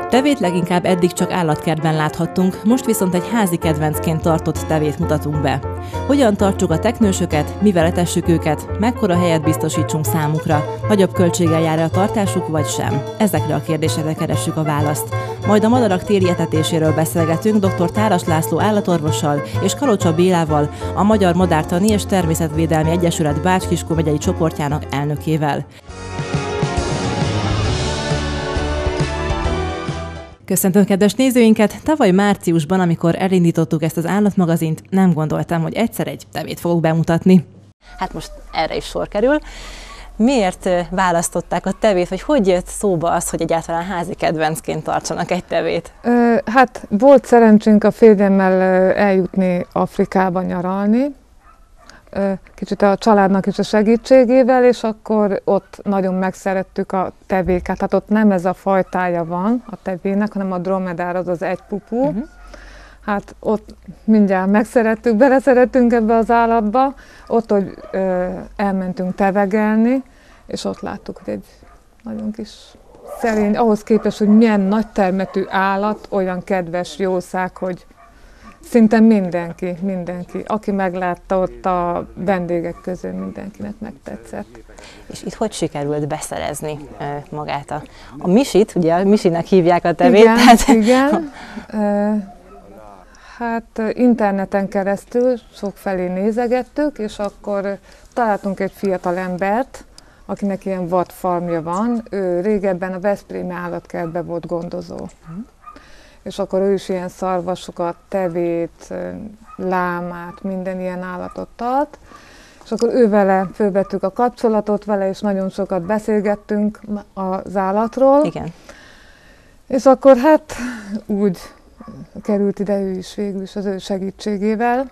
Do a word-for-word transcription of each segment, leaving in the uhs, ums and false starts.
Tevét leginkább eddig csak állatkertben láthattunk, most viszont egy házi kedvencként tartott tevét mutatunk be. Hogyan tartsuk a teknősöket, mivel etessük őket, mekkora helyet biztosítsunk számukra, nagyobb költséggel jár a tartásuk vagy sem? Ezekre a kérdésekre keressük a választ. Majd a madarak téli etetéséről beszélgetünk dr. Táras László állatorvossal és Kalocsa Bélával, a Magyar Madártani és Természetvédelmi Egyesület Bács-Kiskun megyei csoportjának elnökével. Köszöntöm kedves nézőinket! Tavaly márciusban, amikor elindítottuk ezt az állatmagazint, nem gondoltam, hogy egyszer egy tevét fogok bemutatni. Hát most erre is sor kerül. Miért választották a tevét, vagy hogy jött szóba az, hogy egyáltalán házi kedvencként tartsanak egy tevét? Hát volt szerencsénk a férjemmel eljutni Afrikába nyaralni, kicsit a családnak is a segítségével, és akkor ott nagyon megszerettük a tevéket. Hát ott nem ez a fajtája van a tevének, hanem a dromedár, az az egypupú. Uh-huh. Hát ott mindjárt megszerettük, beleszerettünk ebbe az állatba, ott, hogy ö, elmentünk tevegelni, és ott láttuk, hogy egy nagyon kis szerény, ahhoz képest, hogy milyen nagy termetű állat, olyan kedves jószág, hogy szinte mindenki, mindenki, aki meglátta ott a vendégek közül, mindenkinek megtetszett. És itt hogy sikerült beszerezni uh, magát a, a misit, ugye a misinek hívják a tevét? Igen, tehát... igen. Uh, hát interneten keresztül sokfelé nézegettük, és akkor találtunk egy fiatal embert, akinek ilyen vadfarmja van. Ő régebben a veszprémi állatkertben volt gondozó. Hmm. És akkor ő is ilyen szarvasokat, tevét, lámát, minden ilyen állatot tart. És akkor ő vele fölvettük a kapcsolatot vele, és nagyon sokat beszélgettünk az állatról. Igen. És akkor hát úgy került ide ő is végül is az ő segítségével.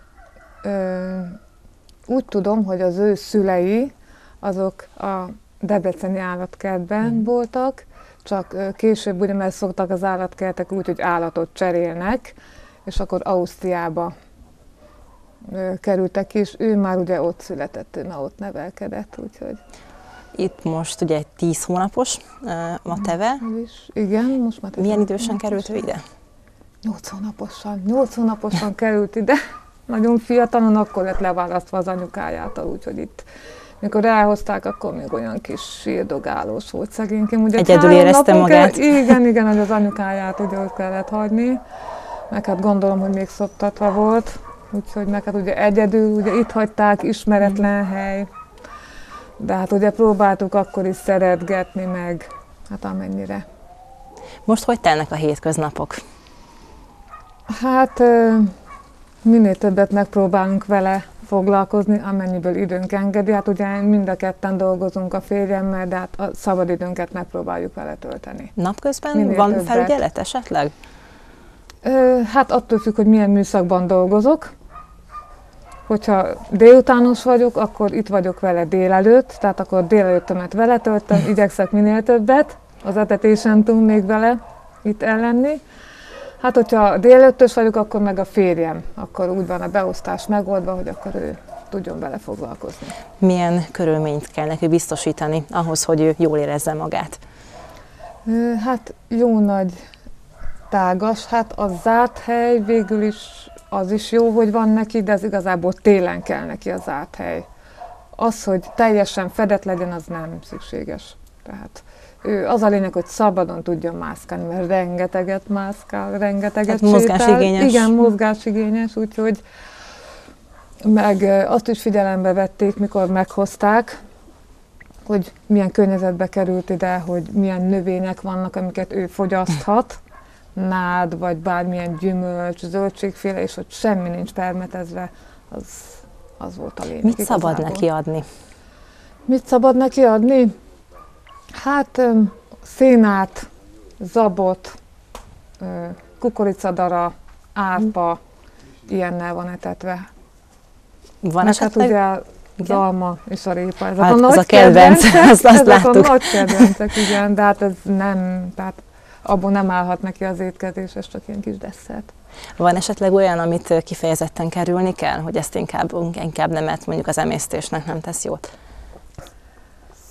Úgy tudom, hogy az ő szülei, azok a debreceni állatkertben mm. voltak, csak később ugye, mert szoktak az állatkertek úgy, hogy állatot cserélnek, és akkor Ausztriába kerültek ki, és ő már ugye ott született, ő már ott nevelkedett, úgyhogy... Itt most ugye egy tíz hónapos a teve. Is. Igen, most már... Milyen idősen került ő ide? Nyolc hónaposan, nyolc hónaposan került ide. Nagyon fiatalon, akkor lett leválasztva az anyukájától, úgyhogy itt mikor elhozták, akkor még olyan kis sírdogálós volt szegénykém. Ugye egyedül érezte magát? Kell, igen, igen, hogy az anyukáját ugye ott kellett hagyni. Meg hát gondolom, hogy még szoptatva volt. Úgyhogy meg hát ugye egyedül, ugye itt hagyták, ismeretlen mm. hely. De hát ugye próbáltuk akkor is szeretgetni meg, hát amennyire. Most hogy telnek a hétköznapok? Hát minél többet megpróbálunk vele foglalkozni, amennyiből időnk engedi. Hát ugye mind a ketten dolgozunk a férjemmel, de hát a szabadidőnket megpróbáljuk vele tölteni. Napközben minél van többet. Felügyelet esetleg? Ö, hát attól függ, hogy milyen műszakban dolgozok. Hogyha délutános vagyok, akkor itt vagyok vele délelőtt, tehát akkor délelőttömet vele töltöm, igyekszek minél többet, az etetésen túl még vele itt ellenni. Hát, hogyha délelőttös vagyok, akkor meg a férjem, akkor úgy van a beosztás megoldva, hogy akkor ő tudjon vele foglalkozni. Milyen körülményt kell neki biztosítani ahhoz, hogy ő jól érezze magát? Hát jó nagy tágas, hát a zárt hely végül is az is jó, hogy van neki, de ez igazából télen kell neki a zárt hely. Az, hogy teljesen fedett legyen, az nem szükséges. Tehát ő az a lényeg, hogy szabadon tudjon mászkálni, mert rengeteget mászkál, rengeteget sétál. Mozgásigényes. Igen, mozgásigényes, úgyhogy meg azt is figyelembe vették, mikor meghozták, hogy milyen környezetbe került ide, hogy milyen növények vannak, amiket ő fogyaszthat, nád, vagy bármilyen gyümölcs, zöldségféle, és hogy semmi nincs permetezve, az, az volt a lényeg. Mit igazából. Szabad neki adni? Mit szabad neki adni? Hát szénát, zabot, kukoricadara, árpa, ilyennel van etetve. Van meg esetleg? Hát ugye az alma és a répa. Ezek hát a nagy az a kedvenc, kedvencek, azt, azt ezek láttuk. a nagy kedvencek, igen, de hát ez nem, tehát abból nem állhat neki az étkezés, ez csak ilyen kis desszert. Van esetleg olyan, amit kifejezetten kerülni kell, hogy ezt inkább, inkább nem, mert mondjuk az emésztésnek nem tesz jót?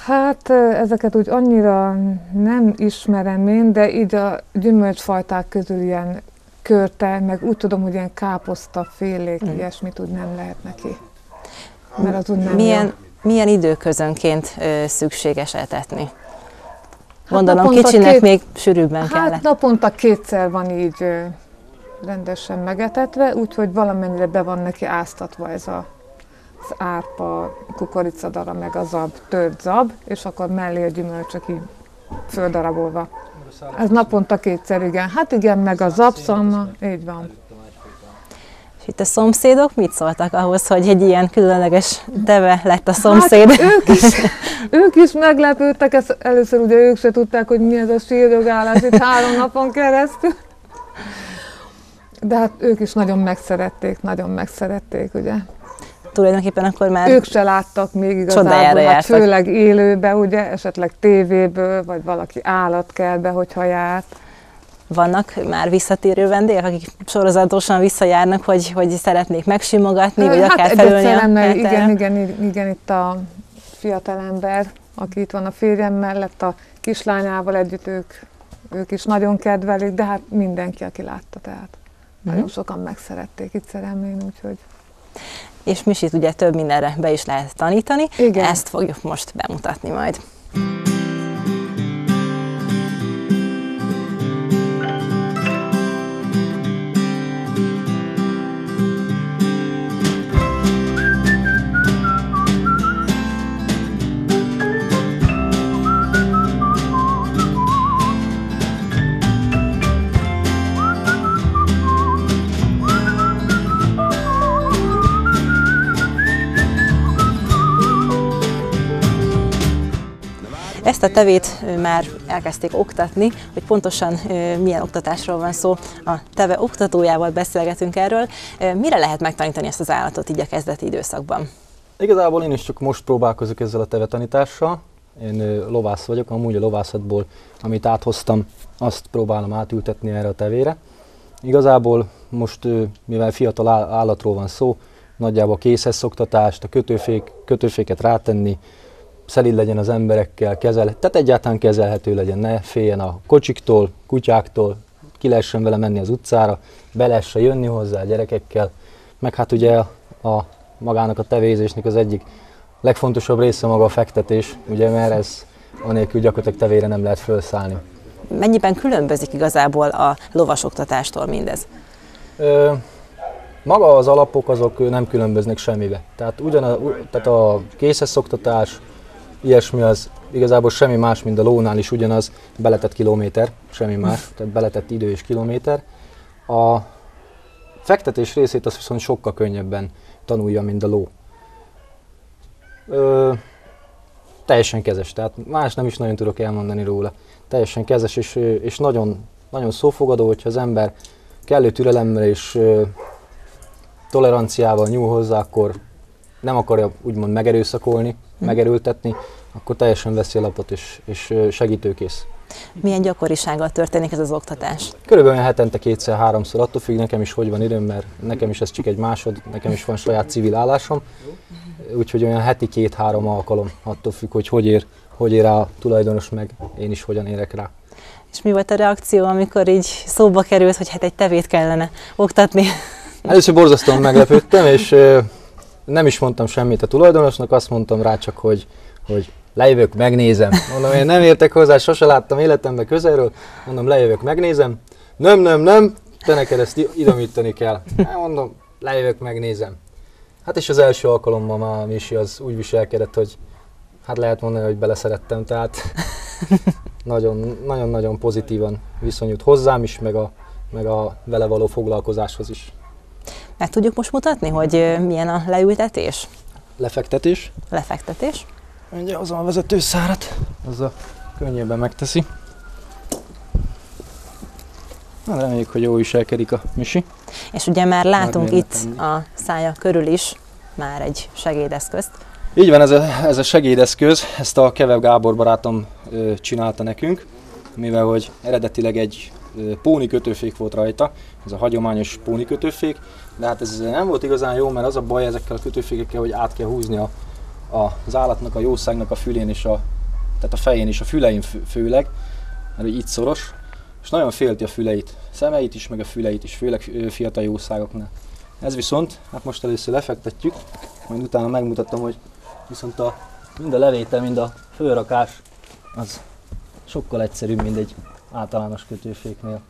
Hát ezeket úgy annyira nem ismerem én, de így a gyümölcsfajták közül ilyen körte, meg úgy tudom, hogy ilyen káposztafélék, mm. ilyesmit úgy nem lehet neki. Mert az úgy nem milyen, milyen időközönként ö, szükséges etetni? Gondolom hát kicsinek két, még sűrűbben hát kellett. Hát naponta kétszer van így ö, rendesen megetetve, úgyhogy valamennyire be van neki áztatva ez a az árpa, kukoricadara, meg a zab, tört zab, és akkor mellé a gyümölcsök így földarabolva. Ez naponta kétszer, igen. Hát igen, meg a zabszalma, így van. És itt a szomszédok mit szóltak ahhoz, hogy egy ilyen különleges teve lett a szomszéd? Hát ők is, ők is meglepődtek, ezt először ugye ők se tudták, hogy mi ez a sírdogálás itt három napon keresztül. De hát ők is nagyon megszerették, nagyon megszerették, ugye. Tulajdonképpen akkor már ők se láttak még igazából, hát főleg élőbe, ugye, esetleg tévéből, vagy valaki állatkertbe, hogyha járt. Vannak már visszatérő vendégek, akik sorozatosan visszajárnak, hogy, hogy szeretnék megsimogatni, vagy hát akár felülni a igen, igen, igen, itt a fiatalember, aki itt van a férjem mellett, a kislányával együtt, ők, ők is nagyon kedvelik, de hát mindenki, aki látta, tehát mm-hmm. nagyon sokan megszerették itt Szeremlén, úgyhogy... És Misit ugye több mindenre be is lehet tanítani, igen. Ezt fogjuk most bemutatni majd. Ezt a tevét már elkezdték oktatni, hogy pontosan milyen oktatásról van szó. A teve oktatójával beszélgetünk erről. Mire lehet megtanítani ezt az állatot így a kezdeti időszakban? Igazából én is csak most próbálkozok ezzel a teve tanítással. Én lovász vagyok, amúgy a lovászatból, amit áthoztam, azt próbálom átültetni erre a tevére. Igazából most, mivel fiatal állatról van szó, nagyjából a készhezszoktatást, a kötőfék, kötőféket rátenni, szelíd legyen az emberekkel, kezel, tehát egyáltalán kezelhető legyen, ne féljen a kocsiktól, kutyáktól, ki lehessen vele menni az utcára, be lehessen jönni hozzá a gyerekekkel, meg hát ugye a magának a tevézésnek az egyik legfontosabb része maga a fektetés, ugye, mert ez anélkül gyakorlatilag tevére nem lehet felszállni. Mennyiben különbözik igazából a lovasoktatástól mindez? Ö, maga az alapok azok nem különböznek semmibe. Tehát, ugyan a, tehát a készhezszoktatás, ilyesmi az igazából semmi más, mint a lónál is ugyanaz, beletett kilométer, semmi más, tehát beletett idő és kilométer. A fektetés részét az viszont sokkal könnyebben tanulja, mint a ló. Ö, teljesen kezes, tehát más nem is nagyon tudok elmondani róla. Teljesen kezes és, és nagyon, nagyon szófogadó, hogyha az ember kellő türelemmel és ö, toleranciával nyúl hozzá, akkor nem akarja úgymond megerőszakolni, hm. megerőltetni, akkor teljesen veszi a lapot és, és segítőkész. Milyen gyakorisággal történik ez az oktatás? Körülbelül hetente kétszer-háromszor, attól függ nekem is, hogy van időm, mert nekem is ez csak egy másod, nekem is van saját civil állásom, úgyhogy olyan heti két-három alkalom, attól függ, hogy hogy ér, hogy ér rá a tulajdonos, meg én is hogyan érek rá. És mi volt a reakció, amikor így szóba került, hogy hát egy tevét kellene oktatni? Először borzasztóan meglepődtem, és nem is mondtam semmit a tulajdonosnak, azt mondtam rá csak, hogy, hogy lejövök, megnézem. Mondom, én nem értek hozzá, sose láttam életemben közelről, mondom, lejövök, megnézem. Nem, nem, nem, te neked ezt idomítani kell. Hát mondom, lejövök, megnézem. Hát és az első alkalommal már Misi az úgy viselkedett, hogy hát lehet mondani, hogy beleszerettem, tehát nagyon-nagyon pozitívan viszonyult hozzám is, meg a, meg a vele való foglalkozáshoz is. Meg tudjuk most mutatni, hogy milyen a leültetés? Lefektetés. Lefektetés. Ugye hozom a vezetőszárat, azzal könnyebben megteszi. Na, reméljük, hogy jól viselkedik a Misi. És ugye már látunk már itt a szája körül is már egy segédeszközt. Így van, ez a, ez a segédeszköz, ezt a Kevev Gábor barátom ö, csinálta nekünk, mivel hogy eredetileg egy ö, póni kötőfék volt rajta, ez a hagyományos póni kötőfék, de hát ez nem volt igazán jó, mert az a baj ezekkel a kötőfékekkel, hogy át kell húzni a, a, az állatnak, a jószágnak a fülén és a tehát a fején és a fülein főleg, mert itt szoros, és nagyon félti a füleit, szemeit is, meg a füleit is, főleg fiatal jószágoknál. Ez viszont, hát most először lefektetjük, majd utána megmutatom, hogy viszont a, mind a levétel, mind a fölrakás az sokkal egyszerűbb, mint egy általános kötőféknél.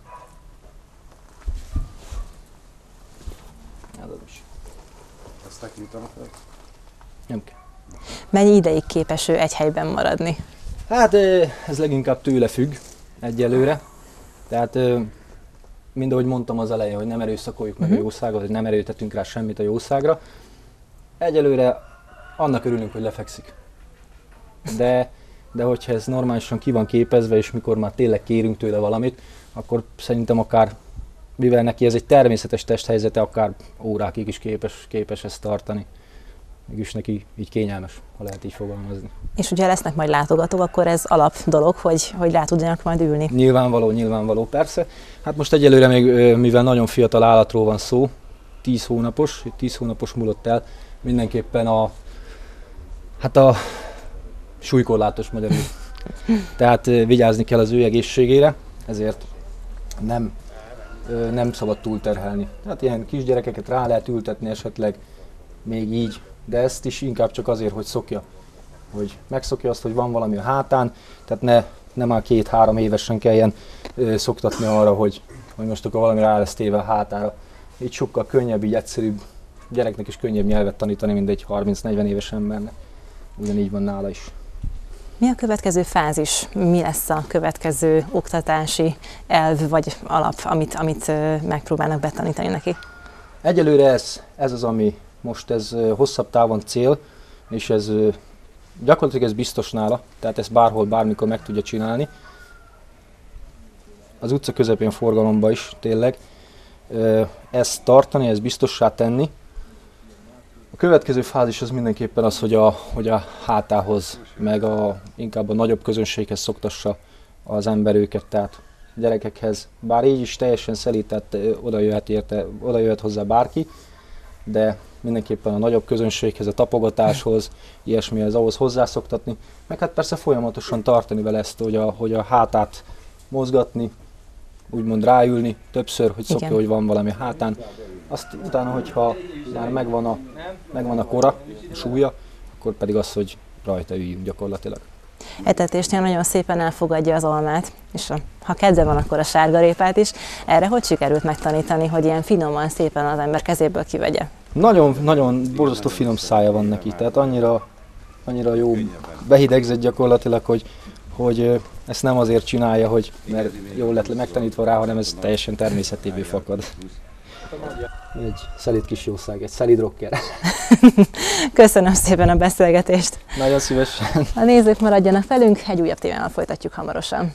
Ez az is. Ezt tekintenek el? Nem kell. Mennyi ideig képes ő egy helyben maradni? Hát ez leginkább tőle függ egyelőre. Tehát mind ahogy mondtam az elején, hogy nem erőszakoljuk meg uh-huh. a jószágot, hogy nem erőltetünk rá semmit a jószágra. Egyelőre annak örülünk, hogy lefekszik. De, de hogyha ez normálisan ki van képezve, és mikor már tényleg kérünk tőle valamit, akkor szerintem akár, mivel neki ez egy természetes testhelyzete, akár órákig is képes, képes ezt tartani. Mégis neki így kényelmes, ha lehet így fogalmazni. És ugye lesznek majd látogatók, akkor ez alap dolog, hogy, hogy rá tudjanak majd ülni. Nyilvánvaló, nyilvánvaló, persze. Hát most egyelőre még, mivel nagyon fiatal állatról van szó, tíz hónapos, tíz hónapos múlott el, mindenképpen a, hát a súlykorlátos magyarul. Tehát vigyázni kell az ő egészségére, ezért nem, nem szabad túlterhelni. Tehát ilyen kisgyerekeket rá lehet ültetni esetleg még így, de ezt is inkább csak azért, hogy szokja, hogy megszokja azt, hogy van valami a hátán, tehát ne, ne már két-három évesen kelljen ö, szoktatni arra, hogy, hogy most akkor valami rá lesz téve a hátára. Így sokkal könnyebb, így egyszerűbb, gyereknek is könnyebb nyelvet tanítani, mint egy harminc-negyven éves embernek. Ugyanígy van nála is. Mi a következő fázis? Mi lesz a következő oktatási elv vagy alap, amit, amit megpróbálnak betanítani neki? Egyelőre ez, ez az, ami most ez hosszabb távon cél, és ez gyakorlatilag ez biztos nála, tehát ezt bárhol, bármikor meg tudja csinálni. Az utca közepén forgalomban is tényleg ezt tartani, ezt biztossá tenni. A következő fázis az mindenképpen az, hogy a, hogy a hátához, meg a, inkább a nagyobb közönséghez szoktassa az ember őket, tehát gyerekekhez. Bár így is teljesen szelíd, tehát oda jöhet, érte, oda jöhet hozzá bárki, de mindenképpen a nagyobb közönséghez, a tapogatáshoz, ilyesmihez, ahhoz hozzászoktatni. Meg hát persze folyamatosan tartani vele ezt, hogy a, hogy a hátát mozgatni, úgymond ráülni többször, hogy szokja, hogy van valami hátán. Azt utána, hogyha már megvan a, megvan a kora, a súlya, akkor pedig az, hogy rajta üljünk gyakorlatilag. Etetésnél nagyon szépen elfogadja az almát, és a, ha kedve van, akkor a sárgarépát is. Erre hogy sikerült megtanítani, hogy ilyen finoman, szépen az ember kezéből kivegye? Nagyon, nagyon borzasztó finom szája van neki, tehát annyira, annyira jó behidegzett gyakorlatilag, hogy, hogy ezt nem azért csinálja, hogy mert jól lett megtanítva rá, hanem ez teljesen természetéből fakad. Egy szelíd kis jószág, egy szelíd rocker. Köszönöm szépen a beszélgetést. Nagyon szívesen. A nézők maradjanak velünk, egy újabb témával folytatjuk hamarosan.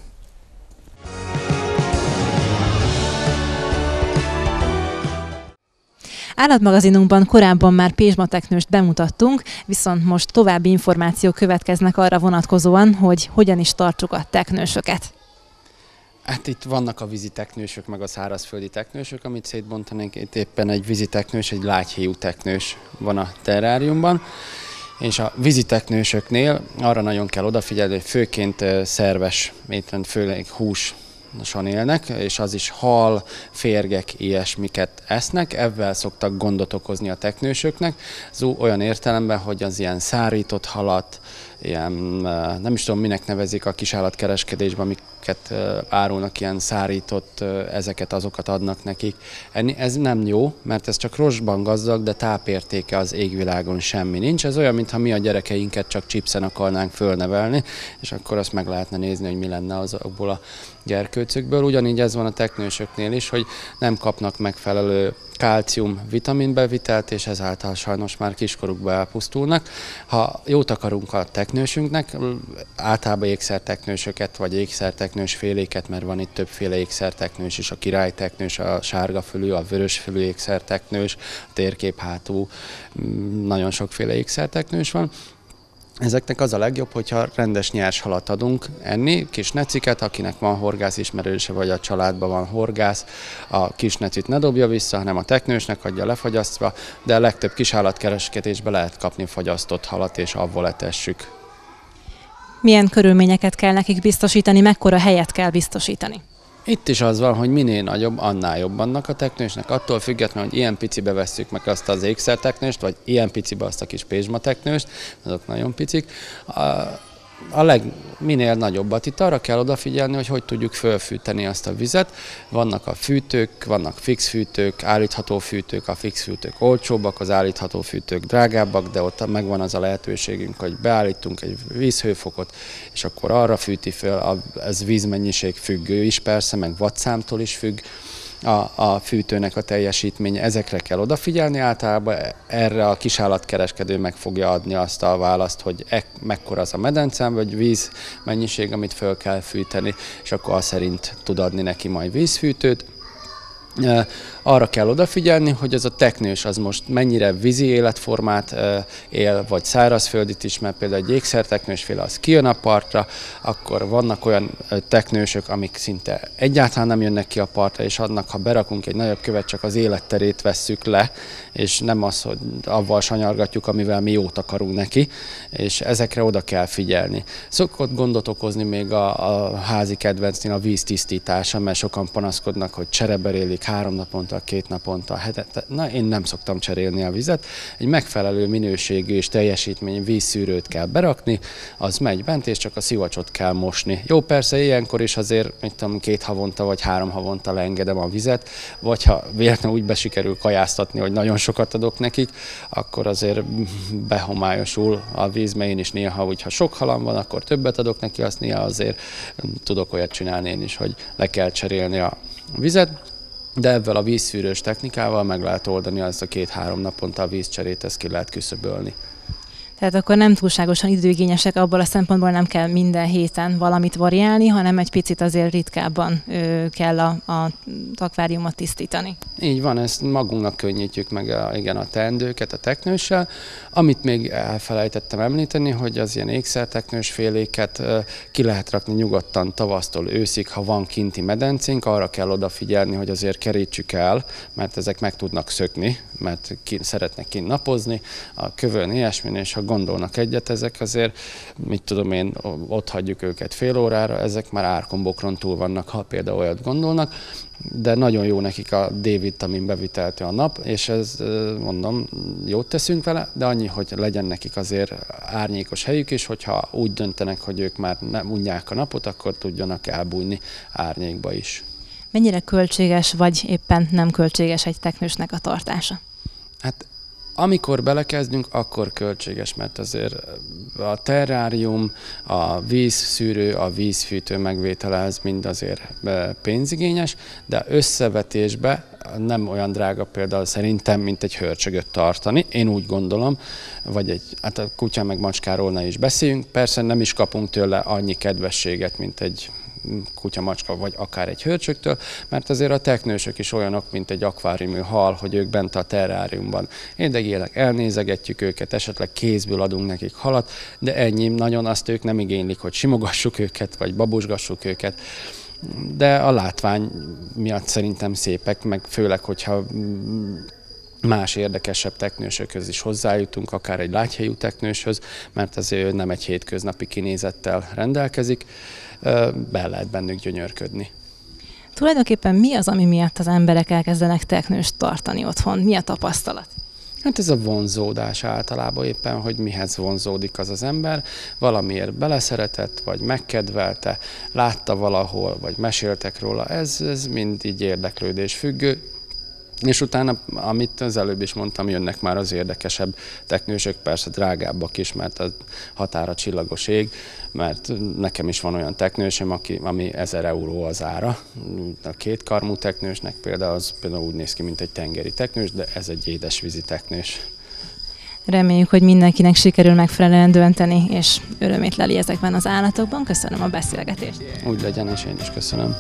Állatmagazinunkban korábban már pézsmateknőst bemutattunk, viszont most további információk következnek arra vonatkozóan, hogy hogyan is tartsuk a teknősöket. Hát itt vannak a vízi teknősök, meg a szárazföldi teknősök, amit szétbontanénk. Itt éppen egy vízi teknős, egy lágyhéjú teknős van a terráriumban. És a vízi teknősöknél arra nagyon kell odafigyelni, hogy főként szerves étrend, főleg húsosan élnek, és az is hal, férgek, ilyesmiket esznek. Ezzel szoktak gondot okozni a teknősöknek. Ez olyan értelemben, hogy az ilyen szárított halat, ilyen, nem is tudom minek nevezik a kisállatkereskedésben, amiket árulnak, ilyen szárított, ezeket azokat adnak nekik. Ez nem jó, mert ez csak rostban gazdag, de tápértéke az égvilágon semmi nincs. Ez olyan, mintha mi a gyerekeinket csak chipsen akarnánk fölnevelni, és akkor azt meg lehetne nézni, hogy mi lenne azokból a gyerkőcökből. Ugyanígy ez van a teknősöknél is, hogy nem kapnak megfelelő kálcium vitaminbevitelt, és ezáltal sajnos már kiskorukban elpusztulnak. Ha jót akarunk a teknősünknek, általában ékszerteknősöket, vagy ékszerteknős féléket, mert van itt többféle ékszerteknős is, a királyteknős, a sárgafülű, a vörösfülű ékszerteknős, a térképhátú, nagyon sokféle ékszerteknős van. Ezeknek az a legjobb, hogyha rendes nyers halat adunk enni, kis neciket, akinek van horgász ismerőse, vagy a családban van horgász, a kis necit ne dobja vissza, hanem a teknősnek adja lefagyasztva, de a legtöbb kisállatkereskedésben lehet kapni fagyasztott halat, és avval etessük. Milyen körülményeket kell nekik biztosítani, mekkora helyet kell biztosítani? Itt is az van, hogy minél nagyobb, annál jobb annak a teknősnek, attól függetlenül, hogy ilyen picibe vesszük meg azt az ékszerteknőst, vagy ilyen picibe azt a kis pézsmateknőst, azok nagyon picik. A, a leg, minél nagyobbat. Itt arra kell odafigyelni, hogy hogy tudjuk fölfűteni azt a vizet. Vannak a fűtők, vannak fix fűtők, állítható fűtők, a fix fűtők olcsóbbak, az állítható fűtők drágábbak, de ott megvan az a lehetőségünk, hogy beállítunk egy vízhőfokot, és akkor arra fűti föl, ez vízmennyiség függő is persze, meg wattszámtól is függ, A, a fűtőnek a teljesítménye, ezekre kell odafigyelni, általában erre a kisállatkereskedő meg fogja adni azt a választ, hogy e, mekkora az a medencem, vagy víz mennyiség, amit föl kell fűteni, és akkor az szerint tud adni neki majd vízfűtőt. Arra kell odafigyelni, hogy ez a teknős az most mennyire vízi életformát él, vagy szárazföldit is, mert például egy ékszerteknősféle az kijön a partra, akkor vannak olyan teknősök, amik szinte egyáltalán nem jönnek ki a partra, és annak, ha berakunk egy nagyobb követ, csak az életterét vesszük le, és nem az, hogy avval sanyargatjuk, amivel mi jót akarunk neki, és ezekre oda kell figyelni. Szokott gondot okozni még a, a házi kedvencnél a víz tisztítása, mert sokan panaszkodnak, hogy csereberélik három naponta, két naponta, hetente. Na, én nem szoktam cserélni a vizet. Egy megfelelő minőségű és teljesítményű vízszűrőt kell berakni, az megy bent, és csak a szivacsot kell mosni. Jó, persze ilyenkor is azért, mit tudom, két havonta vagy három havonta leengedem a vizet, vagy ha véletlenül úgy besikerül kajáztatni, hogy nagyon sokat adok nekik, akkor azért behomályosul a víz, mert én is néha, hogyha sok halam van, akkor többet adok neki, azt néha azért tudok olyat csinálni én is, hogy le kell cserélni a vizet. De ebben a vízszűrős technikával meg lehet oldani azt a két-három naponta a vízcserét, ezt ki lehet küszöbölni. Tehát akkor nem túlságosan időigényesek, abból a szempontból nem kell minden héten valamit variálni, hanem egy picit azért ritkábban ö, kell a, a akváriumot tisztítani. Így van, ezt magunknak könnyítjük meg a, igen, a teendőket a teknőssel. Amit még elfelejtettem említeni, hogy az ilyen ékszerteknős féléket ö, ki lehet rakni nyugodtan tavasztól őszig, ha van kinti medencénk, arra kell odafigyelni, hogy azért kerítsük el, mert ezek meg tudnak szökni, mert ki, szeretnek kint napozni, a kövön ilyesmin, és ha gondolnak egyet, ezek azért, mit tudom én, ott hagyjuk őket fél órára, ezek már árkombokron túl vannak, ha például olyat gondolnak, de nagyon jó nekik a D-vitamin beviteltő a nap, és ez, mondom, jót teszünk vele, de annyi, hogy legyen nekik azért árnyékos helyük is, hogyha úgy döntenek, hogy ők már nem unják a napot, akkor tudjanak elbújni árnyékba is. Mennyire költséges, vagy éppen nem költséges egy teknősnek a tartása? Hát amikor belekezdünk, akkor költséges, mert azért a terrárium, a vízszűrő, a vízfűtő megvétele, ez mind azért pénzigényes, de összevetésbe nem olyan drága például szerintem, mint egy hörcsögöt tartani. Én úgy gondolom, vagy egy, hát a kutya meg macskáról ne is beszéljünk, persze nem is kapunk tőle annyi kedvességet, mint egy kutya, macska, vagy akár egy hörcsögtől, mert azért a teknősök is olyanok, mint egy akváriumű hal, hogy ők bent a terráriumban éldegélek, elnézegetjük őket, esetleg kézből adunk nekik halat, de ennyi, nagyon azt ők nem igénylik, hogy simogassuk őket, vagy babusgassuk őket. De a látvány miatt szerintem szépek, meg főleg, hogyha más érdekesebb teknősökhöz is hozzájutunk, akár egy lágyhelyű teknőshöz, mert azért ő nem egy hétköznapi kinézettel rendelkezik, be lehet bennük gyönyörködni. Tulajdonképpen mi az, ami miatt az emberek elkezdenek teknőst tartani otthon? Mi a tapasztalat? Hát ez a vonzódás általában éppen, hogy mihez vonzódik az az ember. Valamiért beleszeretett, vagy megkedvelte, látta valahol, vagy meséltek róla. Ez, ez mind így érdeklődés függő. És utána, amit az előbb is mondtam, jönnek már az érdekesebb teknősök, persze drágábbak is, mert a határa csillagos ég, mert nekem is van olyan teknősöm, aki, ami ezer euró az ára. A két karmú teknősnek például az például úgy néz ki, mint egy tengeri teknős, de ez egy édesvízi teknős. Reméljük, hogy mindenkinek sikerül megfelelően dönteni, és örömét leli ezekben az állatokban. Köszönöm a beszélgetést. Úgy legyen, és én is köszönöm.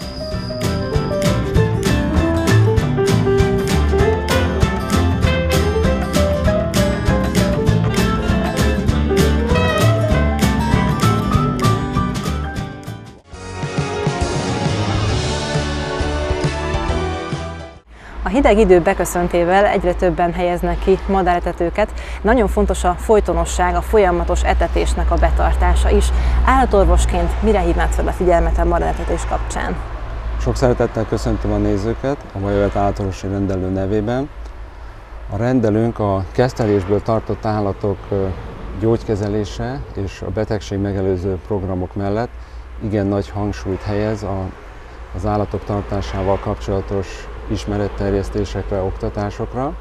A hideg idő beköszöntével egyre többen helyeznek ki madáretetőket. Nagyon fontos a folytonosság, a folyamatos etetésnek a betartása is. Állatorvosként mire hívnád fel a figyelmet a madáretetés kapcsán? Sok szeretettel köszöntöm a nézőket a Bajavet állatorvosi rendelő nevében. A rendelőnk a kezdtelésből tartott állatok gyógykezelése és a betegség megelőző programok mellett igen nagy hangsúlyt helyez a, az állatok tartásával kapcsolatos ismeretterjesztésekre, oktatásokra.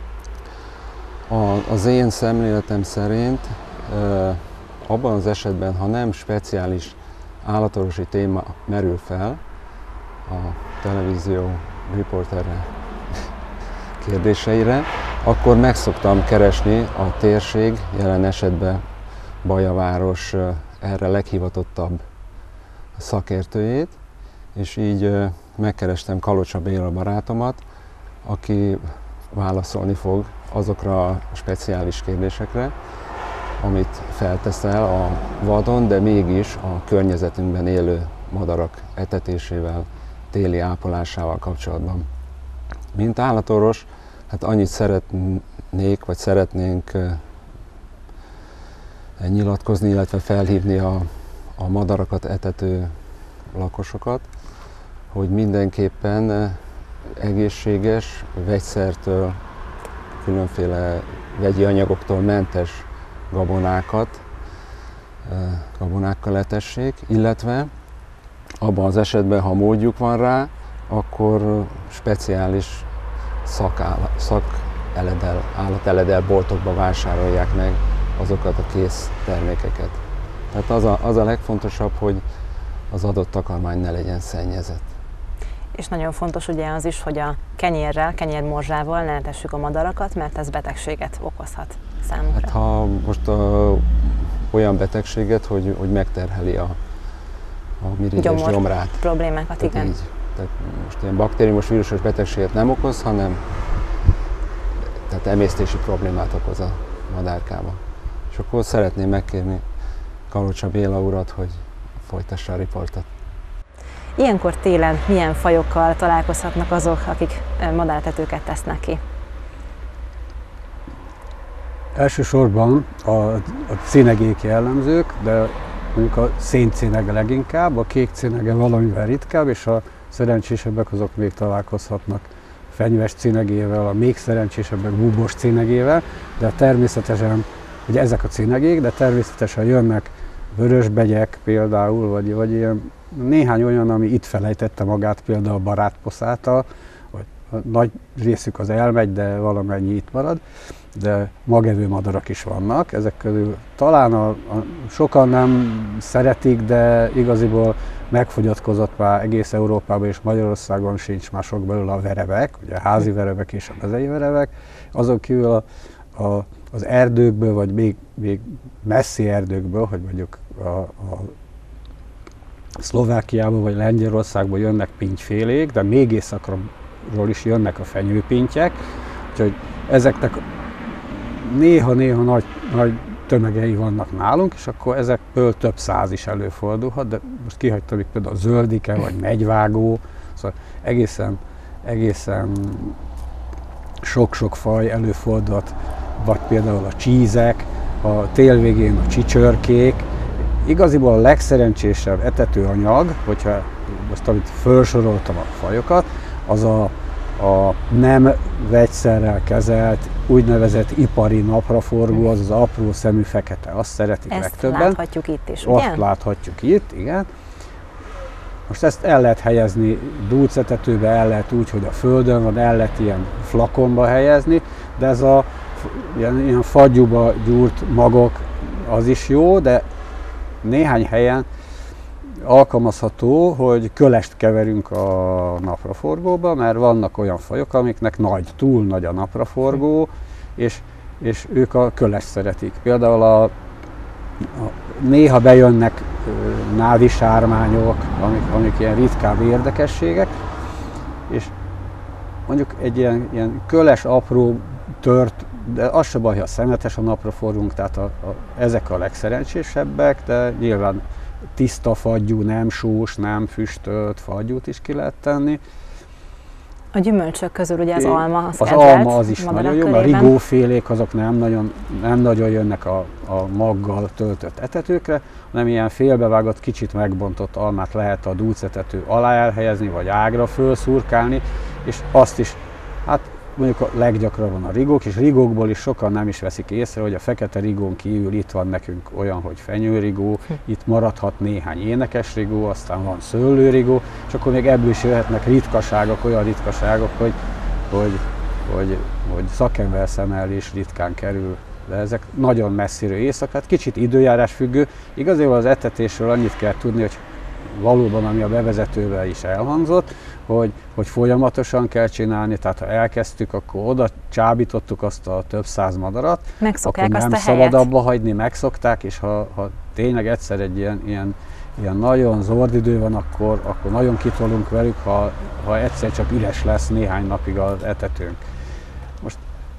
A, az én szemléletem szerint e, abban az esetben, ha nem speciális állatorvosi téma merül fel, a televízió riporterre kérdéseire, akkor meg szoktam keresni a térség, jelen esetben Bajaváros erre leghivatottabb szakértőjét, és így megkerestem Kalocsa Béla barátomat, aki válaszolni fog azokra a speciális kérdésekre, amit felteszel a vadon, de mégis a környezetünkben élő madarak etetésével, téli ápolásával kapcsolatban. Mint állatorvos, hát annyit szeretnék, vagy szeretnénk nyilatkozni, illetve felhívni a, a madarakat etető lakosokat, hogy mindenképpen egészséges, vegyszertől, különféle vegyi anyagoktól mentes gabonákat, gabonákkal etessék, illetve abban az esetben, ha módjuk van rá, akkor speciális szakeledel, állateledel boltokba vásárolják meg azokat a kész termékeket. Tehát az a, az a legfontosabb, hogy az adott takarmány ne legyen szennyezett. És nagyon fontos ugye az is, hogy a kenyérrel, kenyérmorzsával ne etessük a madarakat, mert ez betegséget okozhat számukra. Hát ha most uh, olyan betegséget, hogy, hogy megterheli a, a mirigyes gyomrát. Problémákat, tehát igen. Így, tehát most ilyen baktériumos vírusos betegséget nem okoz, hanem tehát emésztési problémát okoz a madárkában. És akkor szeretném megkérni Kalocsa Béla urat, hogy folytassa a riportot. Ilyenkor télen milyen fajokkal találkozhatnak azok, akik madáretetőket tesznek ki? Elsősorban a, a cinegék jellemzők, de mondjuk a széncinege leginkább, a kék cinege valamivel ritkább, és a szerencsésebbek azok még találkozhatnak fenyves cinegével, a még szerencsésebbek búbos cinegével, de természetesen, ugye ezek a cinegék, de természetesen jönnek vörösbegyek például, vagy, vagy ilyen, néhány olyan, ami itt felejtette magát, például a barátposzáta, vagy nagy részük az elmegy, de valamennyi itt marad, de magevő madarak is vannak. Ezek közül talán a, a, sokan nem szeretik, de igaziból megfogyatkozott már egész Európában és Magyarországon sincs mások belül a verevek, ugye a házi verevek és a mezei verevek. Azon kívül a, a, az erdőkből, vagy még, még messzi erdőkből, hogy mondjuk a, a Szlovákiából vagy Lengyelországból jönnek pintyfélék, de még északról is jönnek a fenyőpintyek, úgyhogy ezeknek néha-néha nagy, nagy tömegei vannak nálunk, és akkor ezekből több száz is előfordulhat, de most kihagytam itt például a zöldike vagy megyvágó, szóval egészen, egészen sok-sok faj előfordulhat, vagy például a csízek, a tél végén a csicsörkék. Igaziból a legszerencsésebb etetőanyag, hogyha most amit felsoroltam a fajokat, az a, a nem vegyszerrel kezelt, úgynevezett ipari napraforgó, az az apró szemű fekete, azt szeretik ezt legtöbben. Ezt láthatjuk itt is, ugye? Azt láthatjuk itt, igen. Most ezt el lehet helyezni dúcetetőbe, el lehet úgy, hogy a földön van, el lehet ilyen flakonba helyezni, de ez a ilyen, ilyen fagyúba gyúrt magok, az is jó, de néhány helyen alkalmazható, hogy kölest keverünk a napraforgóba, mert vannak olyan fajok, amiknek nagy, túl nagy a napraforgó, és, és ők a kölest szeretik. Például a, a, néha bejönnek návi sármányok, amik, amik ilyen ritkább érdekességek, és mondjuk egy ilyen, ilyen köles, apró, tört, de az se baj, ha szemetes a napraforgónk, tehát a, a, ezek a legszerencsésebbek, de nyilván tiszta fagyú, nem sós, nem füstölt fagyút is ki lehet tenni. A gyümölcsök közül ugye az alma, az Az kedvelt, alma az is nagyon jó, mert a rigófélék azok nem nagyon, nem nagyon jönnek a, a maggal töltött etetőkre, hanem ilyen félbevágott, kicsit megbontott almát lehet a dúcetető alá elhelyezni, vagy ágra fölszurkálni, és azt is, hát mondjuk a leggyakrabban a rigók, és rigókból is sokan nem is veszik észre, hogy a fekete rigón kívül itt van nekünk olyan, hogy fenyőrigó, itt maradhat néhány énekes rigó, aztán van szőlőrigó, és akkor még ebből is jöhetnek ritkaságok, olyan ritkaságok, hogy, hogy, hogy, hogy szakember szem elé is ritkán kerül. De ezek nagyon messziről észak, hát kicsit időjárás függő. Igazából az etetésről annyit kell tudni, hogy valóban, ami a bevezetővel is elhangzott, hogy, hogy folyamatosan kell csinálni, tehát ha elkezdtük, akkor oda csábítottuk azt a több száz madarat, megszokják akkor nem azt a szabad helyet. abba hagyni, megszokták, és ha, ha tényleg egyszer egy ilyen, ilyen, ilyen nagyon zord idő van, akkor, akkor nagyon kitolunk velük, ha, ha egyszer csak üres lesz néhány napig az etetőnk. Most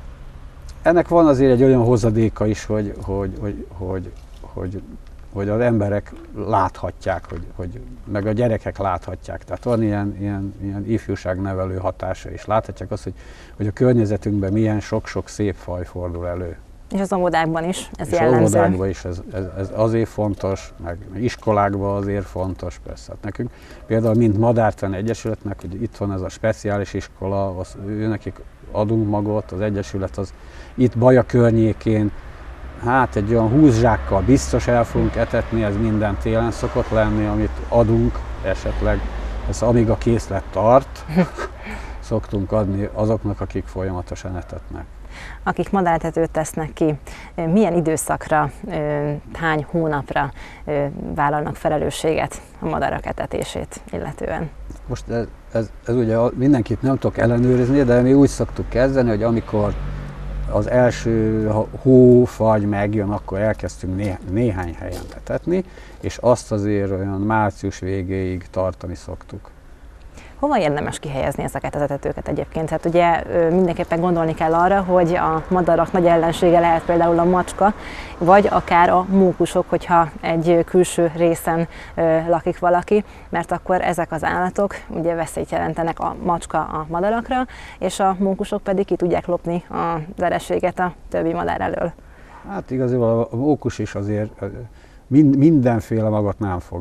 ennek van azért egy olyan hozadéka is, hogy, hogy, hogy, hogy, hogy hogy az emberek láthatják, hogy, hogy, meg a gyerekek láthatják. Tehát van ilyen, ilyen, ilyen ifjúságnevelő hatása is. Láthatják azt, hogy, hogy a környezetünkben milyen sok-sok szép faj fordul elő. És az óvodákban is ez és jellemző. És az óvodákban is ez, ez, ez azért fontos, meg iskolákban azért fontos, persze. Hát nekünk például mint Madártani Egyesületnek, hogy itt van ez a speciális iskola, az, őnekik adunk magot, az Egyesület az itt Baja környékén, hát egy olyan húsz zsákkal biztos el fogunk etetni, ez minden télen szokott lenni, amit adunk esetleg, ez amíg a készlet tart, szoktunk adni azoknak, akik folyamatosan etetnek. Akik madáretetőt tesznek ki, milyen időszakra, hány hónapra vállalnak felelősséget a madarak etetését illetően? Most ez, ez, ez ugye mindenkit nem tudok ellenőrizni, de mi úgy szoktuk kezdeni, hogy amikor az első hófagy megjön, akkor elkezdtünk né, néhány helyen etetni, és azt azért olyan március végéig tartani szoktuk. Hova érdemes kihelyezni ezeket az etetőket egyébként? Hát ugye mindenképpen gondolni kell arra, hogy a madarak nagy ellensége lehet például a macska, vagy akár a mókusok, hogyha egy külső részen lakik valaki, mert akkor ezek az állatok ugye veszélyt jelentenek, a macska a madarakra, és a mókusok pedig ki tudják lopni a vereséget a többi madár elől. Hát igazából a mókus is azért mind, mindenféle magot nem fog,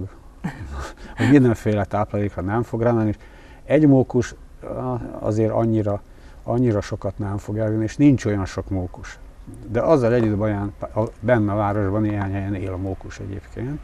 mindenféle táplálékra nem fog rámenni. Egy mókus azért annyira, annyira sokat nem fog elvenni, és nincs olyan sok mókus. De azzal együtt baján, benne a városban néhány helyen él a mókus egyébként.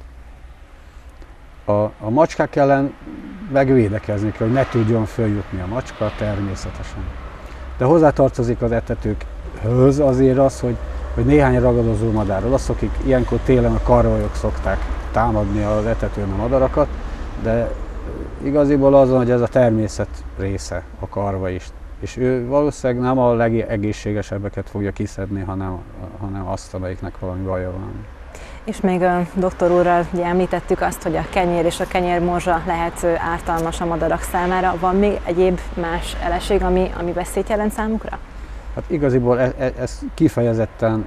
A, a macskák ellen megvédekezni kell, hogy ne tudjon följutni a macska természetesen. De hozzátartozik az etetőkhöz azért az, hogy, hogy néhány ragadozó madár az, akik ilyenkor télen a karvajok szokták támadni az etetőn a madarakat, de igaziból az, hogy ez a természet része, a karva is. És ő valószínűleg nem a legegészségesebbeket fogja kiszedni, hanem, hanem azt, amelyiknek valami baja van. És még a doktor úrral ugye említettük azt, hogy a kenyér és a kenyérmorzsa lehet ártalmas a madarak számára. Van még egyéb más eleség, ami, ami veszélyt jelent számukra? Hát igaziból ez, ez kifejezetten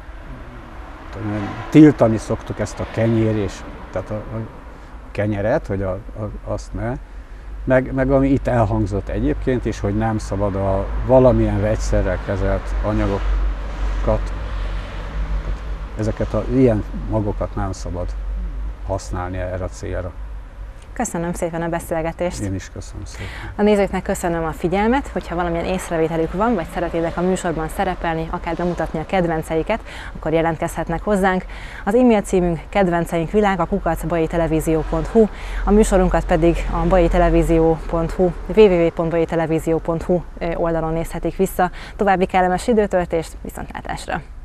tiltani szoktuk ezt a kenyér és tehát a, a kenyeret, hogy a, a, azt ne. Meg, meg ami itt elhangzott egyébként is, hogy nem szabad a valamilyen vegyszerrel kezelt anyagokat, ezeket az ilyen magokat nem szabad használni erre a célra. Köszönöm szépen a beszélgetést. Én is köszönöm szépen. A nézőknek köszönöm a figyelmet, hogyha valamilyen észrevételük van, vagy szeretnének a műsorban szerepelni, akár bemutatni a kedvenceiket, akkor jelentkezhetnek hozzánk. Az e-mail címünk kedvenceinkvilága kukac baitelevízió pont hu, a műsorunkat pedig a baitelevízió pont hu, double-u double-u double-u pont baitelevízió pont hu oldalon nézhetik vissza. További kellemes időtöltést, viszontlátásra!